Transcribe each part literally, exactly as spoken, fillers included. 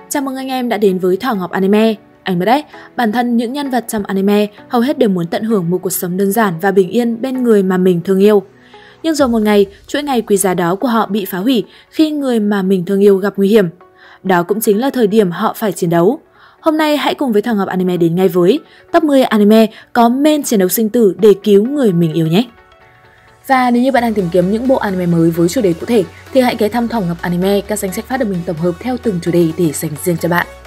Chào mừng anh em đã đến với Thỏ Ngọc Anime. Anh biết đấy, bản thân những nhân vật trong anime hầu hết đều muốn tận hưởng một cuộc sống đơn giản và bình yên bên người mà mình thương yêu. Nhưng rồi một ngày, chuỗi ngày quý giá đó của họ bị phá hủy khi người mà mình thương yêu gặp nguy hiểm. Đó cũng chính là thời điểm họ phải chiến đấu. Hôm nay hãy cùng với Thỏ Ngọc Anime đến ngay với top mười anime có main chiến đấu sinh tử để cứu người mình yêu nhé. Và nếu như bạn đang tìm kiếm những bộ anime mới với chủ đề cụ thể thì hãy ghé thăm Thỏ Ngọc Anime, các danh sách phát được mình tổng hợp theo từng chủ đề để dành riêng cho bạn.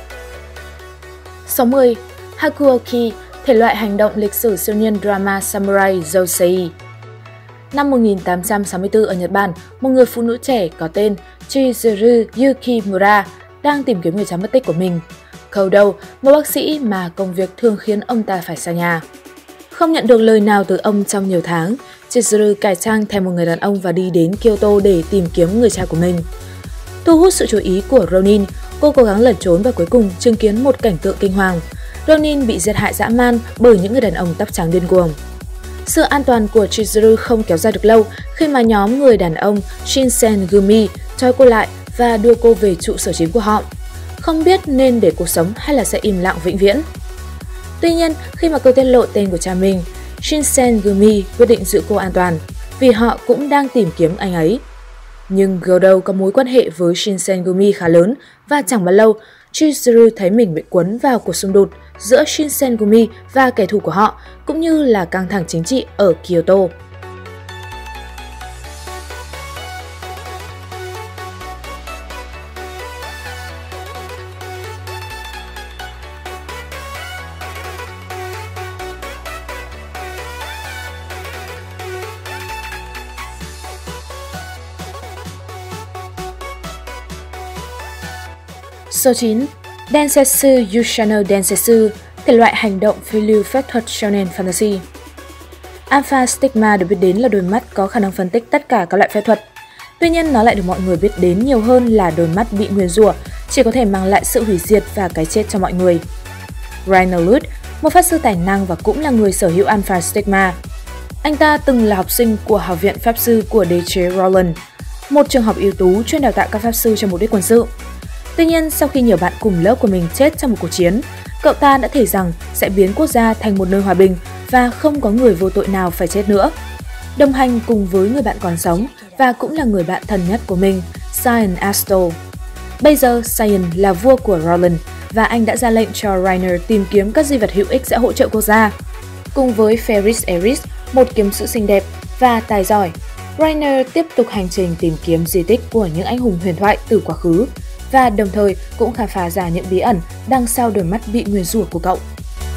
Số mười. Hakuoki, thể loại hành động lịch sử siêu nhiên drama samurai Josei. Năm một nghìn tám trăm sáu mươi tư ở Nhật Bản, một người phụ nữ trẻ có tên Chizuru Yukimura đang tìm kiếm người cha mất tích của mình. Kodo, một bác sĩ mà công việc thường khiến ông ta phải xa nhà. Không nhận được lời nào từ ông trong nhiều tháng, Chizuru cải trang thành một người đàn ông và đi đến Kyoto để tìm kiếm người cha của mình. Thu hút sự chú ý của Ronin, cô cố gắng lẩn trốn và cuối cùng chứng kiến một cảnh tượng kinh hoàng. Ronin bị giết hại dã man bởi những người đàn ông tóc trắng điên cuồng. Sự an toàn của Chizuru không kéo dài được lâu khi mà nhóm người đàn ông Shinsengumi trói cô lại và đưa cô về trụ sở chính của họ. Không biết nên để cô sống hay là sẽ im lặng vĩnh viễn. Tuy nhiên, khi mà cô tiết lộ tên của cha mình, Shinsengumi quyết định giữ cô an toàn, vì họ cũng đang tìm kiếm anh ấy. Nhưng Godo có mối quan hệ với Shinsengumi khá lớn và chẳng bao lâu, Chizuru thấy mình bị cuốn vào cuộc xung đột giữa Shinsengumi và kẻ thù của họ, cũng như là căng thẳng chính trị ở Kyoto. Số chín. Densetsu Yushano Densetsu, thể loại hành động phiêu lưu phép thuật shonen fantasy. Alpha Stigma được biết đến là đôi mắt có khả năng phân tích tất cả các loại phép thuật. Tuy nhiên, nó lại được mọi người biết đến nhiều hơn là đôi mắt bị nguyền rủa, chỉ có thể mang lại sự hủy diệt và cái chết cho mọi người. Rhino Lute, một pháp sư tài năng và cũng là người sở hữu Alpha Stigma. Anh ta từng là học sinh của Học viện Pháp sư của đế chế Roland, một trường học ưu tú chuyên đào tạo các pháp sư cho mục đích quân sự. Tuy nhiên, sau khi nhiều bạn cùng lớp của mình chết trong một cuộc chiến, cậu ta đã thề rằng sẽ biến quốc gia thành một nơi hòa bình và không có người vô tội nào phải chết nữa. Đồng hành cùng với người bạn còn sống và cũng là người bạn thân nhất của mình, Cyan Asto. Bây giờ, Cyan là vua của Roland và anh đã ra lệnh cho Rainer tìm kiếm các di vật hữu ích sẽ hỗ trợ quốc gia. Cùng với Ferris Eris, một kiếm sĩ xinh đẹp và tài giỏi, Rainer tiếp tục hành trình tìm kiếm di tích của những anh hùng huyền thoại từ quá khứ, và đồng thời cũng khám phá ra những bí ẩn đằng sau đôi mắt bị nguyền rủa của cậu.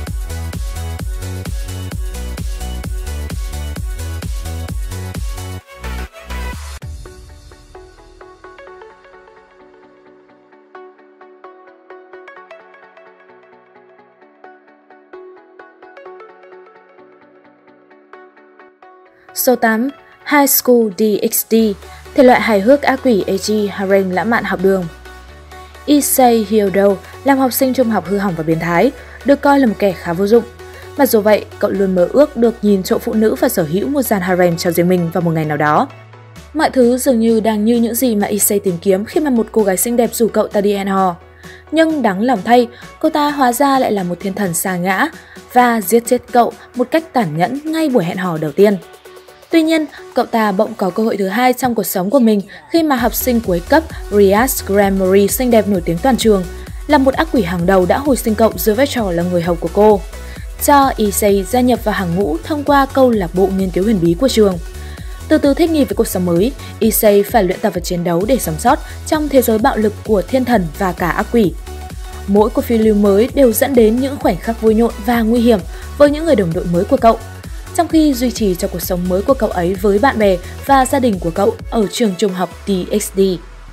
Số tám. High School đê ích đê, thể loại hài hước ác quỷ ecchi harem lãng mạn học đường. Issei Hyodo làm học sinh trung học hư hỏng và biến thái, được coi là một kẻ khá vô dụng. Mặc dù vậy, cậu luôn mơ ước được nhìn trộm phụ nữ và sở hữu một dàn harem cho riêng mình vào một ngày nào đó. Mọi thứ dường như đang như những gì mà Issei tìm kiếm khi mà một cô gái xinh đẹp rủ cậu ta đi hẹn hò. Nhưng đáng lòng thay, cô ta hóa ra lại là một thiên thần sa ngã và giết chết cậu một cách tàn nhẫn ngay buổi hẹn hò đầu tiên. Tuy nhiên, cậu ta bỗng có cơ hội thứ hai trong cuộc sống của mình khi mà học sinh cuối cấp Rias Gremory xinh đẹp nổi tiếng toàn trường, là một ác quỷ hàng đầu đã hồi sinh cậu dưới vai trò là người hầu của cô, cho Issei gia nhập vào hàng ngũ thông qua câu lạc bộ nghiên cứu huyền bí của trường. Từ từ thích nghi với cuộc sống mới, Issei phải luyện tập và chiến đấu để sống sót trong thế giới bạo lực của thiên thần và cả ác quỷ. Mỗi cuộc phiêu lưu mới đều dẫn đến những khoảnh khắc vui nhộn và nguy hiểm với những người đồng đội mới của cậu, trong khi duy trì cho cuộc sống mới của cậu ấy với bạn bè và gia đình của cậu ở trường trung học đê ích đê.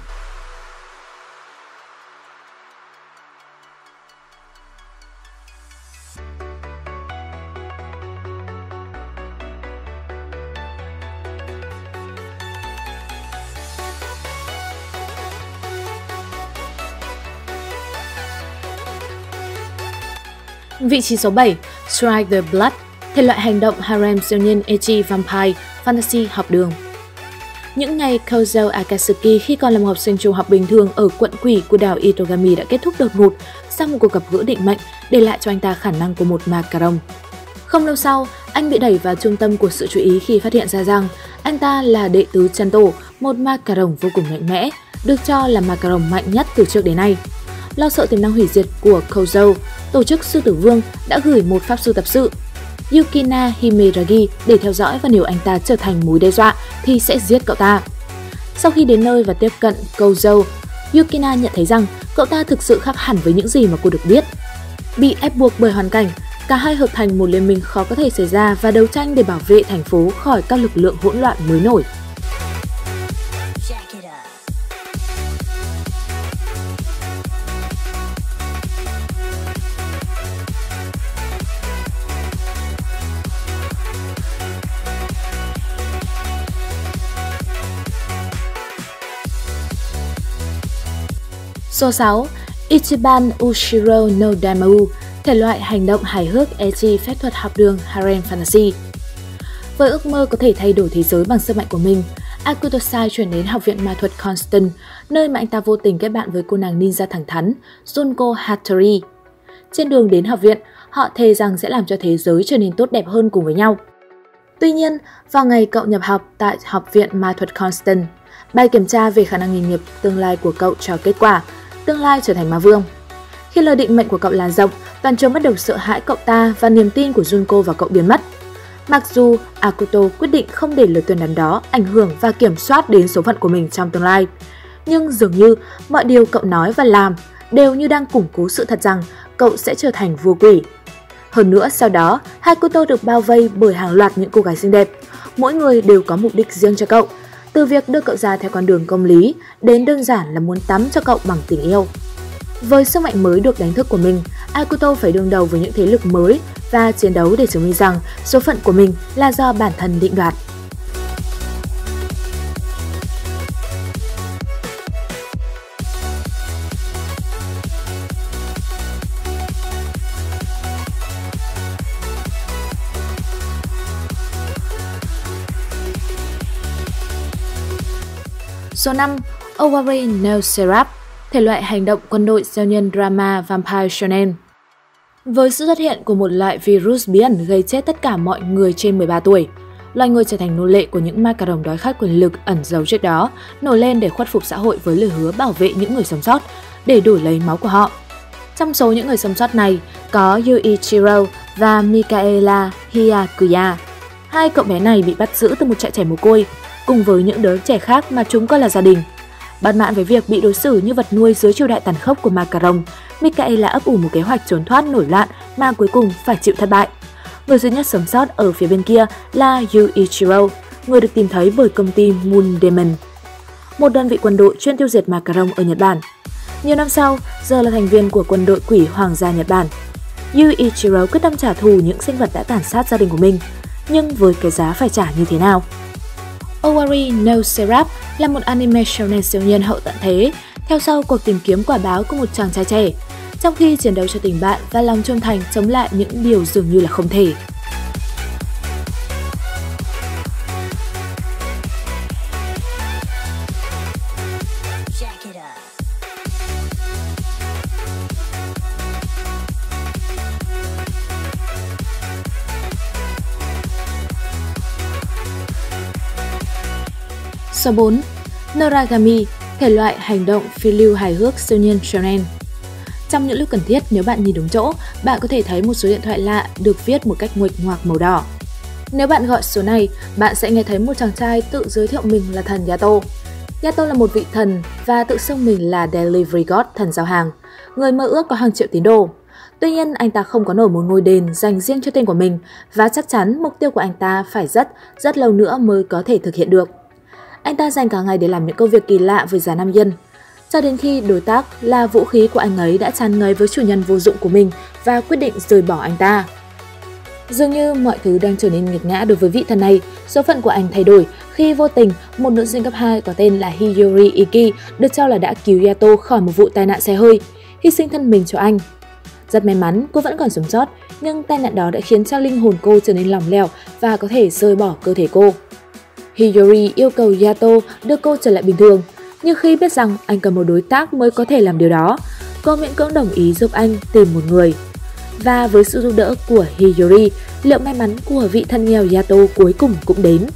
Vị trí số bảy. Strike the Blood, thể loại hành động harem siêu nhiên ecchi vampire fantasy học đường. Những ngày Kozo Akatsuki khi còn là một học sinh trung học bình thường ở quận quỷ của đảo Itogami đã kết thúc đột ngột sau một cuộc gặp gỡ định mệnh, để lại cho anh ta khả năng của một ma cà rồng. Không lâu sau, anh bị đẩy vào trung tâm của sự chú ý khi phát hiện ra rằng anh ta là đệ tứ chân tổ, một ma cà rồng vô cùng mạnh mẽ, được cho là ma cà rồng mạnh nhất từ trước đến nay. Lo sợ tiềm năng hủy diệt của Kozo, tổ chức Sư Tử Vương đã gửi một pháp sư tập sự, Yukina Himeragi, để theo dõi, và nếu anh ta trở thành mối đe dọa thì sẽ giết cậu ta. Sau khi đến nơi và tiếp cận Kozo, Yukina nhận thấy rằng cậu ta thực sự khác hẳn với những gì mà cô được biết. Bị ép buộc bởi hoàn cảnh, cả hai hợp thành một liên minh khó có thể xảy ra và đấu tranh để bảo vệ thành phố khỏi các lực lượng hỗn loạn mới nổi. Số sáu. Ichiban Ushiro no Daimu, thể loại hành động hài hước ecchi phép thuật học đường harem fantasy. Với ước mơ có thể thay đổi thế giới bằng sức mạnh của mình, Akutosai chuyển đến học viện ma thuật Constant, nơi mà anh ta vô tình kết bạn với cô nàng ninja thẳng thắn Junko Hattori. Trên đường đến học viện, họ thề rằng sẽ làm cho thế giới trở nên tốt đẹp hơn cùng với nhau. Tuy nhiên, vào ngày cậu nhập học tại học viện ma thuật Constant, bài kiểm tra về khả năng nghề nghiệp tương lai của cậu cho kết quả tương lai trở thành ma vương. Khi lời định mệnh của cậu lan rộng, toàn trường bắt đầu sợ hãi cậu ta và niềm tin của Junko vào cậu biến mất. Mặc dù Akuto quyết định không để lời tuyên đắn đó ảnh hưởng và kiểm soát đến số phận của mình trong tương lai, nhưng dường như mọi điều cậu nói và làm đều như đang củng cố sự thật rằng cậu sẽ trở thành vua quỷ. Hơn nữa, sau đó, Akuto được bao vây bởi hàng loạt những cô gái xinh đẹp. Mỗi người đều có mục đích riêng cho cậu, từ việc đưa cậu ra theo con đường công lý đến đơn giản là muốn tắm cho cậu bằng tình yêu. Với sức mạnh mới được đánh thức của mình, Akuto phải đương đầu với những thế lực mới và chiến đấu để chứng minh rằng số phận của mình là do bản thân định đoạt. Số năm. Owari no Seraph, thể loại hành động quân đội siêu nhân drama vampire shonen. Với sự xuất hiện của một loại virus bí ẩn gây chết tất cả mọi người trên mười ba tuổi, loài người trở thành nô lệ của những ma cà rồng đói khát quyền lực ẩn giấu trước đó, nổi lên để khuất phục xã hội với lời hứa bảo vệ những người sống sót để đổi lấy máu của họ. Trong số những người sống sót này có Yuichiro và Mikaela Hyakuya. Hai cậu bé này bị bắt giữ từ một trại trẻ mồ côi, cùng với những đứa trẻ khác mà chúng coi là gia đình. Bất mãn với việc bị đối xử như vật nuôi dưới triều đại tàn khốc của ma cà rồng, Mikaela ấp ủ một kế hoạch trốn thoát nổi loạn mà cuối cùng phải chịu thất bại. Người duy nhất sống sót ở phía bên kia là Yuichiro, người được tìm thấy bởi công ty Moon Demon, một đơn vị quân đội chuyên tiêu diệt ma cà rồng ở Nhật Bản. Nhiều năm sau, giờ là thành viên của quân đội quỷ Hoàng gia Nhật Bản. Yuichiro quyết tâm trả thù những sinh vật đã tàn sát gia đình của mình, nhưng với cái giá phải trả như thế nào? Owari no Seraph là một anime shonen siêu nhân hậu tận thế, theo sau cuộc tìm kiếm quả báo của một chàng trai trẻ, trong khi chiến đấu cho tình bạn và lòng trung thành chống lại những điều dường như là không thể. Số bốn. Noragami, thể loại hành động phiêu lưu hài hước siêu nhân shonen. Trong những lúc cần thiết, nếu bạn nhìn đúng chỗ, bạn có thể thấy một số điện thoại lạ được viết một cách nguệch ngoạc màu đỏ. Nếu bạn gọi số này, bạn sẽ nghe thấy một chàng trai tự giới thiệu mình là thần Yato. Yato là một vị thần và tự xưng mình là Delivery God, thần giao hàng, người mơ ước có hàng triệu tín đồ. Tuy nhiên, anh ta không có nổi một ngôi đền dành riêng cho tên của mình và chắc chắn mục tiêu của anh ta phải rất, rất lâu nữa mới có thể thực hiện được. Anh ta dành cả ngày để làm những công việc kỳ lạ với giá năm yen, cho đến khi đối tác là vũ khí của anh ấy đã chán ngấy với chủ nhân vô dụng của mình và quyết định rời bỏ anh ta. Dường như mọi thứ đang trở nên nghiệt ngã đối với vị thần này, số phận của anh thay đổi khi vô tình một nữ sinh cấp hai có tên là Hiyori Iki được cho là đã cứu Yato khỏi một vụ tai nạn xe hơi, hy sinh thân mình cho anh. Rất may mắn cô vẫn còn sống sót, nhưng tai nạn đó đã khiến cho linh hồn cô trở nên lỏng lẻo và có thể rời bỏ cơ thể cô. Hiyori yêu cầu Yato đưa cô trở lại bình thường, nhưng khi biết rằng anh cần một đối tác mới có thể làm điều đó, cô miễn cưỡng đồng ý giúp anh tìm một người. Và với sự giúp đỡ của Hiyori, liệu may mắn của vị thân nghèo Yato cuối cùng cũng đến.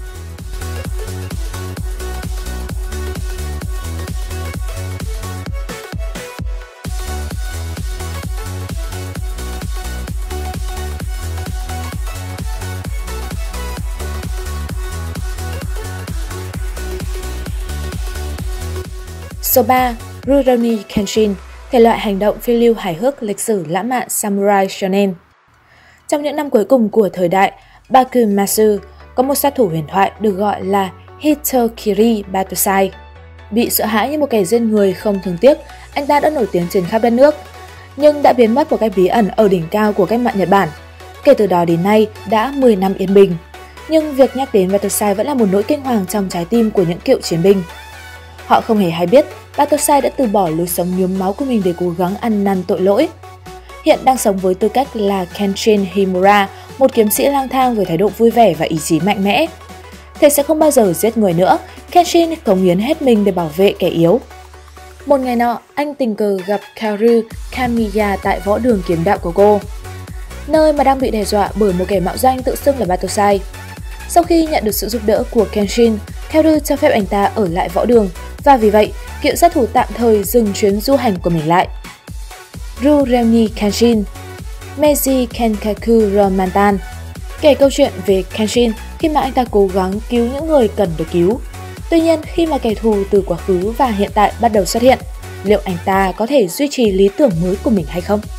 Số ba. Rurouni Kenshin, thể loại hành động phiêu lưu hài hước lịch sử lãng mạn Samurai Shonen. Trong những năm cuối cùng của thời đại Bakumatsu, có một sát thủ huyền thoại được gọi là Hitokiri Batosai. Bị sợ hãi như một kẻ giết người không thương tiếc, anh ta đã nổi tiếng trên khắp đất nước, nhưng đã biến mất một cách bí ẩn ở đỉnh cao của cách mạng Nhật Bản. Kể từ đó đến nay đã mười năm yên bình, nhưng việc nhắc đến Batosai vẫn là một nỗi kinh hoàng trong trái tim của những cựu chiến binh. Họ không hề hay biết Batosai đã từ bỏ lối sống nhuốm máu của mình để cố gắng ăn năn tội lỗi. Hiện đang sống với tư cách là Kenshin Himura, một kiếm sĩ lang thang với thái độ vui vẻ và ý chí mạnh mẽ. Thầy sẽ không bao giờ giết người nữa, Kenshin cống hiến hết mình để bảo vệ kẻ yếu. Một ngày nọ, anh tình cờ gặp Kaoru Kamiya tại võ đường kiếm đạo của cô, nơi mà đang bị đe dọa bởi một kẻ mạo danh tự xưng là Batosai. Sau khi nhận được sự giúp đỡ của Kenshin, Kaoru cho phép anh ta ở lại võ đường, và vì vậy, cựu sát thủ tạm thời dừng chuyến du hành của mình lại. Rurouni Kenshin, Meiji Kenkaku Romantan, kể câu chuyện về Kenshin khi mà anh ta cố gắng cứu những người cần được cứu. Tuy nhiên, khi mà kẻ thù từ quá khứ và hiện tại bắt đầu xuất hiện, liệu anh ta có thể duy trì lý tưởng mới của mình hay không?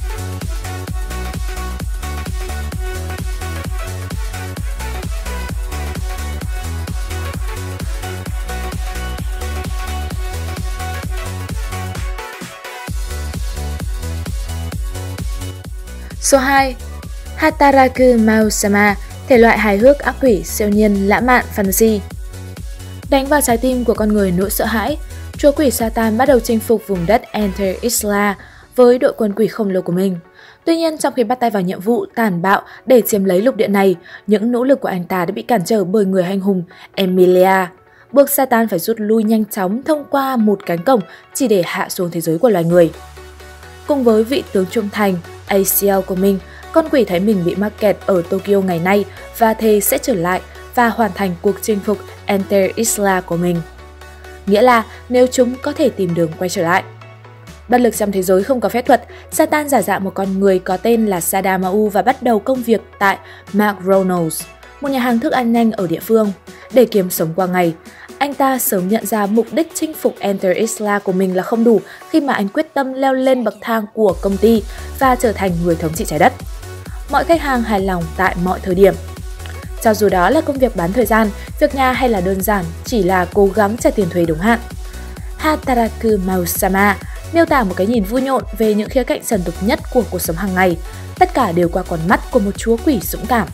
Số hai. Hataraku Mausama, thể loại hài hước ác quỷ siêu nhiên lãng mạn fantasy. Đánh vào trái tim của con người nỗi sợ hãi, chúa quỷ Satan bắt đầu chinh phục vùng đất Enter Isla với đội quân quỷ khổng lồ của mình. Tuy nhiên, trong khi bắt tay vào nhiệm vụ tàn bạo để chiếm lấy lục địa này, những nỗ lực của anh ta đã bị cản trở bởi người hành hùng Emilia, buộc Satan phải rút lui nhanh chóng thông qua một cánh cổng chỉ để hạ xuống thế giới của loài người. Cùng với vị tướng trung thành a xê lờ của mình, con quỷ thấy mình bị mắc kẹt ở Tokyo ngày nay và thề sẽ trở lại và hoàn thành cuộc chinh phục Enter Isla của mình. Nghĩa là nếu chúng có thể tìm đường quay trở lại. Bất lực trong thế giới không có phép thuật, Satan giả dạng một con người có tên là Sadamau và bắt đầu công việc tại McDonald's, một nhà hàng thức ăn nhanh ở địa phương. Để kiếm sống qua ngày, anh ta sớm nhận ra mục đích chinh phục Enter Isla của mình là không đủ khi mà anh quyết tâm leo lên bậc thang của công ty và trở thành người thống trị trái đất. Mọi khách hàng hài lòng tại mọi thời điểm. Cho dù đó là công việc bán thời gian, việc nhà hay là đơn giản chỉ là cố gắng trả tiền thuế đúng hạn. Hataraku Mausama miêu tả một cái nhìn vui nhộn về những khía cạnh trần tục nhất của cuộc sống hàng ngày, tất cả đều qua con mắt của một chúa quỷ dũng cảm.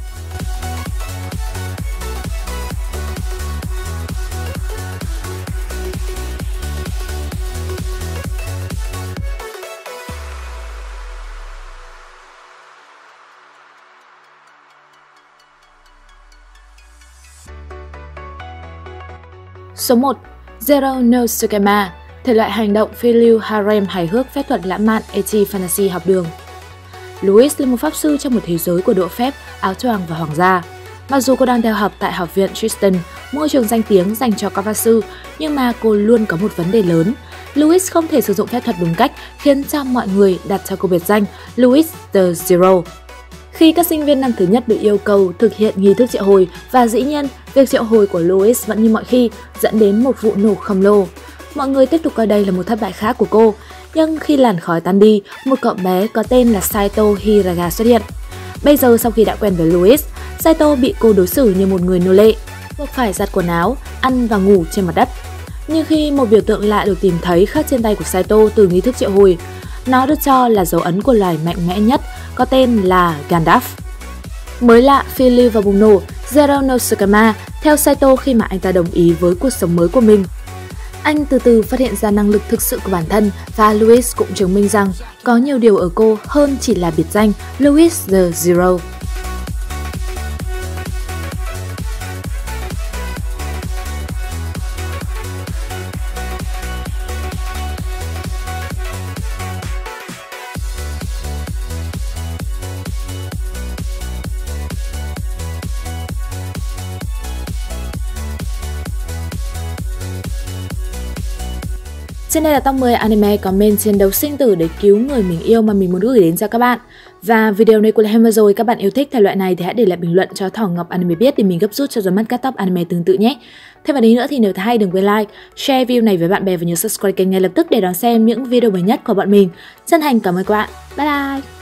Số một. Zero no Tsukema, thể loại hành động phiêu lưu harem hài hước phép thuật lãng mạn ecchi fantasy học đường. Louis là một pháp sư trong một thế giới của độ phép, áo choàng và hoàng gia. Mặc dù cô đang theo học tại học viện Tristan, môi trường danh tiếng dành cho các pháp sư, nhưng mà cô luôn có một vấn đề lớn. Louis không thể sử dụng phép thuật đúng cách, khiến cho mọi người đặt cho cô biệt danh Louis the Zero. Khi các sinh viên năm thứ nhất được yêu cầu thực hiện nghi thức triệu hồi, và dĩ nhiên, việc triệu hồi của Louis vẫn như mọi khi, dẫn đến một vụ nổ khổng lồ. Mọi người tiếp tục coi đây là một thất bại khác của cô, nhưng khi làn khói tan đi, một cậu bé có tên là Saito Hiraga xuất hiện. Bây giờ sau khi đã quen với Louis, Saito bị cô đối xử như một người nô lệ, buộc phải giặt quần áo, ăn và ngủ trên mặt đất. Nhưng khi một biểu tượng lạ được tìm thấy khắc trên tay của Saito từ nghi thức triệu hồi, nó được cho là dấu ấn của loài mạnh mẽ nhất, có tên là Gandalf. Mới lạ, phiêu lưu và bùng nổ, Zero no Tsukema theo Saito khi mà anh ta đồng ý với cuộc sống mới của mình. Anh từ từ phát hiện ra năng lực thực sự của bản thân, và Louis cũng chứng minh rằng có nhiều điều ở cô hơn chỉ là biệt danh Louis the Zero. Trên đây là top mười anime có main chiến đấu sinh tử để cứu người mình yêu mà mình muốn gửi đến cho các bạn. Và video này của Hem vừa rồi, các bạn yêu thích thể loại này thì hãy để lại bình luận cho Thỏ Ngọc Anime biết để mình gấp rút cho ra mắt các top anime tương tự nhé. Thêm vào đấy nữa thì nếu thấy hay đừng quên like, share video này với bạn bè và nhớ subscribe kênh ngay lập tức để đón xem những video mới nhất của bọn mình. Chân thành cảm ơn các bạn. Bye bye!